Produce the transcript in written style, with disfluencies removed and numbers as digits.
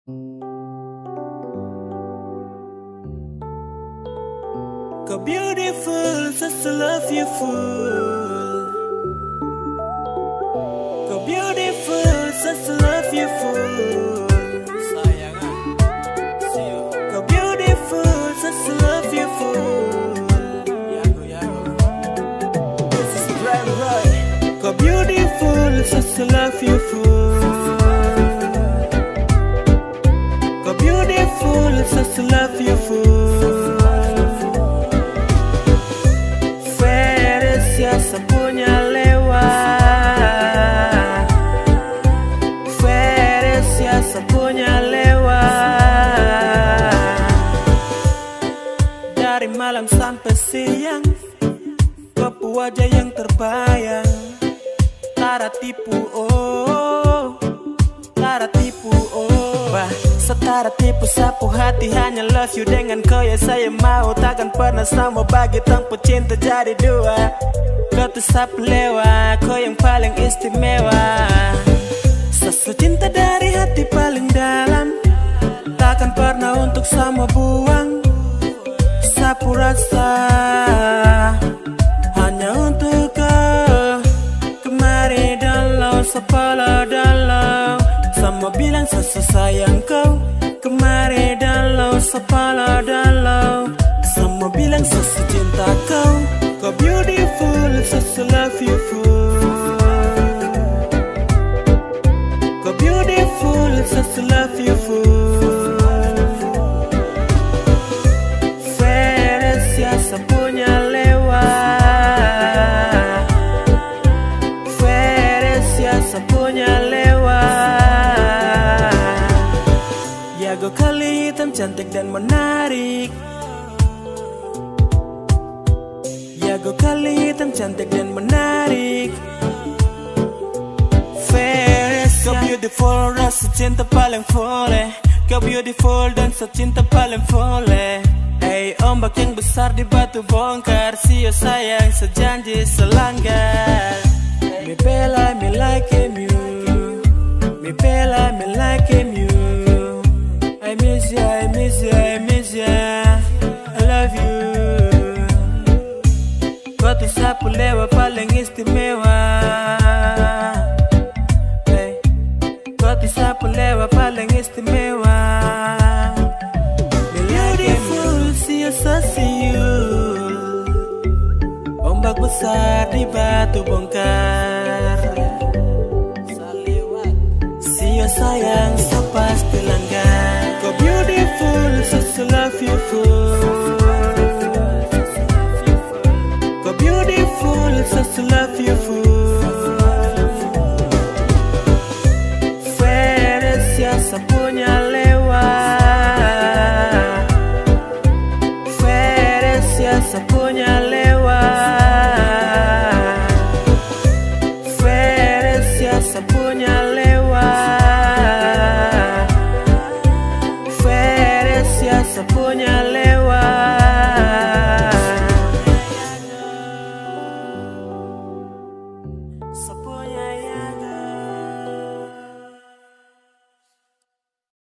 Kau beautiful, just love you full. Kau beautiful, just love you full. Kau beautiful, just love you full. This is right. Kau beautiful, just love you full. Kau beautiful, just love you full. Siasa punya lewat, Feres siasa punya lewat. Dari malam sampai siang, kepu wajah yang terbayang. Tara tipu oh, Tara tipu oh. Bah, setara tipu sapu hati, hanya love you dengan kau ya saya mau. Takkan pernah sama bagi tanpa cinta jadi dua. Kau tuh sapu lewat, kau yang paling istimewa. Sesu cinta dari hati paling dalam, takkan pernah untuk sama buang. Sapu rasa hanya untuk kau. Kemari dalau, sepala dalau, sama bilang sesu sayang kau. Kemari dalau, sepala dalau, sama bilang sesu cinta kau. Kau beautiful, just love you full. Kau beautiful, just love you full. Feres siasa punya lewat, Feres siasa punya lewat. Jago kali hitam cantik dan menarik, Jago kali hitam cantik dan menarik. Feres, kau beautiful, rasa cinta paling foleh. Kau beautiful dan secinta paling foleh. Hey, ombak yang besar di batu bongkar. Sio sayang sejanji selanggar. Me bella, me like you. Me bella, me like you. I miss ya, I miss ya, I miss ya. I love you. Kau tuh sapu lewat paling istimewa. Hey, kau tuh sapu lewat paling istimewa. Beautiful, siasa siul. Ombak besar di batu bongkar. Sio sayang sepas